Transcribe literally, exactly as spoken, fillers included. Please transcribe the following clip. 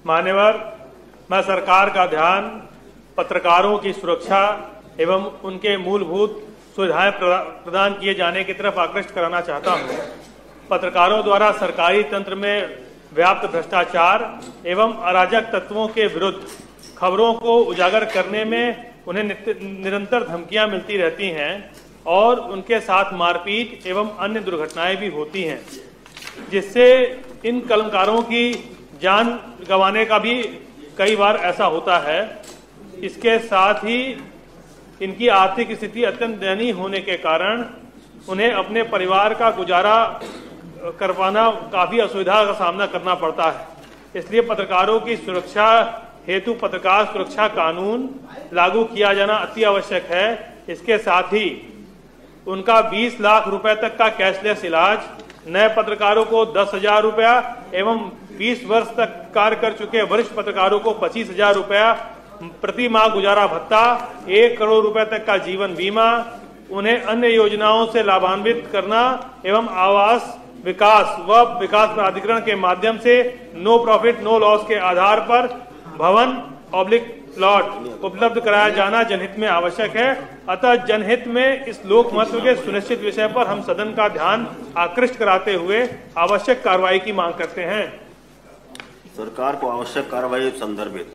मान्यवर, मैं सरकार का ध्यान पत्रकारों की सुरक्षा एवं उनके मूलभूत सुविधाएं प्रदान किए जाने की तरफ आकृष्ट कराना चाहता हूं। पत्रकारों द्वारा सरकारी तंत्र में व्याप्त भ्रष्टाचार एवं अराजक तत्वों के विरुद्ध खबरों को उजागर करने में उन्हें निरंतर धमकियां मिलती रहती हैं और उनके साथ मारपीट एवं अन्य दुर्घटनाएं भी होती हैं, जिससे इन कलमकारों की जान गंवाने का भी कई बार ऐसा होता है। इसके साथ ही इनकी आर्थिक स्थिति अत्यंत दयनीय होने के कारण उन्हें अपने परिवार का गुजारा करवाना काफी असुविधा का सामना करना पड़ता है। इसलिए पत्रकारों की सुरक्षा हेतु पत्रकार सुरक्षा कानून लागू किया जाना अति आवश्यक है। इसके साथ ही उनका बीस लाख रुपए तक का कैशलेस इलाज, नए पत्रकारों को दस हजार रुपया एवं बीस वर्ष तक कार्य कर चुके वरिष्ठ पत्रकारों को पच्चीस हजार रुपया प्रति माह गुजारा भत्ता, एक करोड़ रुपए तक का जीवन बीमा, उन्हें अन्य योजनाओं से लाभान्वित करना एवं आवास विकास व विकास प्राधिकरण के माध्यम से नो प्रॉफिट नो लॉस के आधार पर भवन ऑब्लिक प्लॉट उपलब्ध कराया जाना जनहित में आवश्यक है। अतः जनहित में इस लोक महत्व के सुनिश्चित विषय पर हम सदन का ध्यान आकृष्ट कराते हुए आवश्यक कार्रवाई की मांग करते हैं। सरकार को आवश्यक कार्रवाई संदर्भित